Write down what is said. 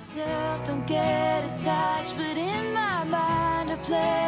myself, don't get attached, but in my mind I play